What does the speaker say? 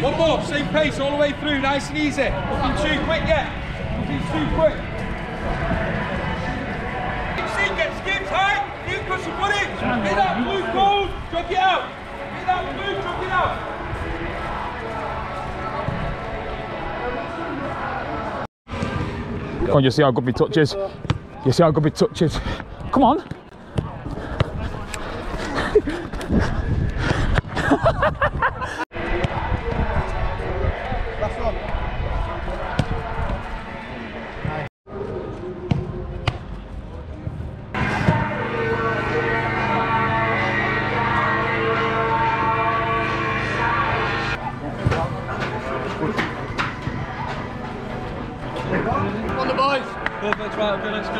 One more, same pace all the way through, nice and easy. Nothing too quick yet. Nothing too quick. Get skips high, you push your body. Hit that blue gold, jog it out. Hit that blue, jog it out. Come on, you see how good my touch is. You see how good my touch is. Come on. Last one. On the boys. Perfect, right, okay, let's go.